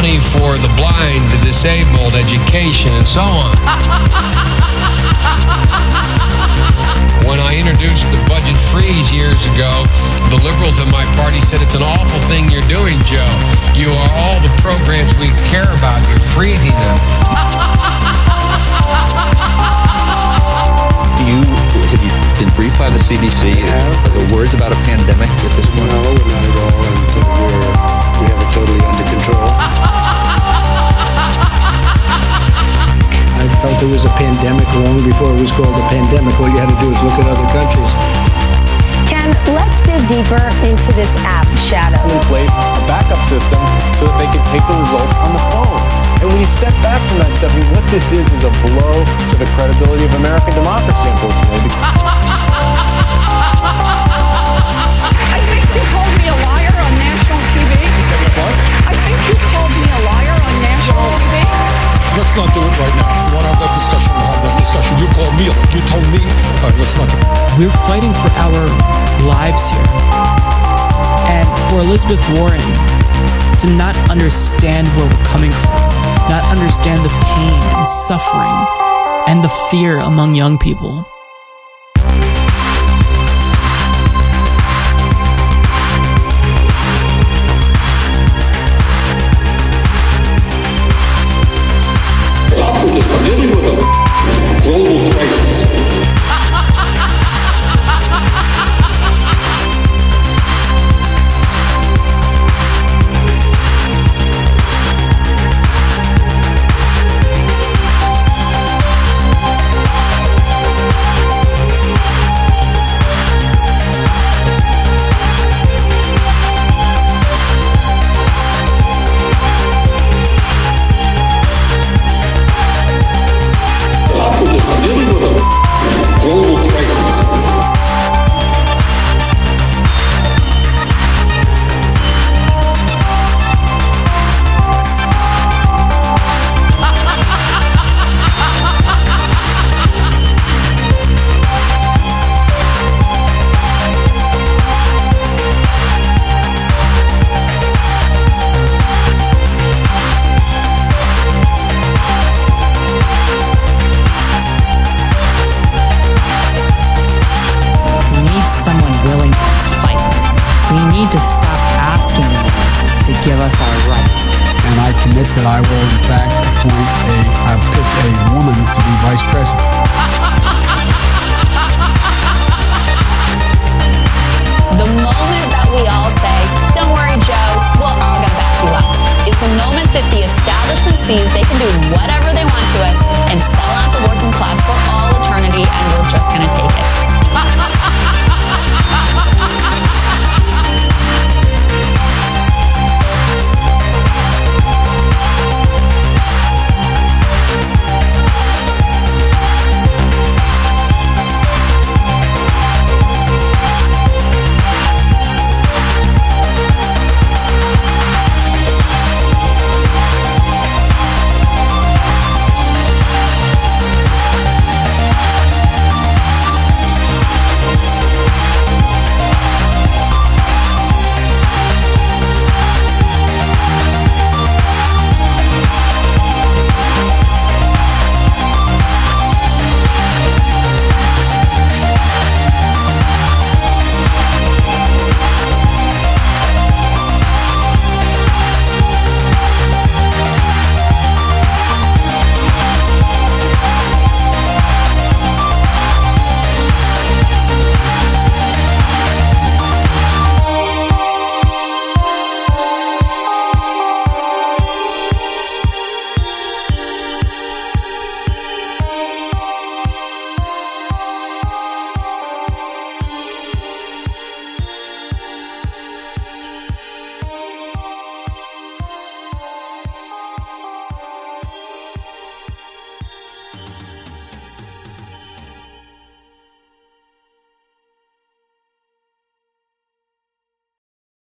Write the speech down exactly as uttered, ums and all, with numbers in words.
money for the blind, the disabled, education, and so on. When I introduced the budget freeze years ago, the liberals in my party said, it's an awful thing you're doing, Joe. You are all the programs we care about. You're freezing them. Do you, have you been briefed by the C D C? Are there words about a pandemic at this point? No, not at all. And uh, we're, we have it totally under control. I felt it was a pandemic long before it was called a pandemic. All you had to do is look at other countries. Ken, let's dig deeper into this app, Shadow. In place a backup system so that they can take the results on the phone. And when you step back from that, Stephanie, what this is is a blow to the credibility of American democracy, unfortunately. I think you called me a liar on national T V. What? I think you called me a liar on national T V. Let's not do it right now. You want to have that discussion, we'll have that discussion. You call me, like you told me. All right, let's not do it. We're fighting for our lives here. And for Elizabeth Warren to not understand where we're coming from, not understand the pain and suffering and the fear among young people. Dealing with a global crisis. Dealing with a global crisis. We need to stop asking them to give us our rights. And I commit that I will, in fact, appoint a, I'll pick a woman to be vice president. The moment that we all say, don't worry, Joe, we're all going to back you up, is the moment that the establishment sees they can do whatever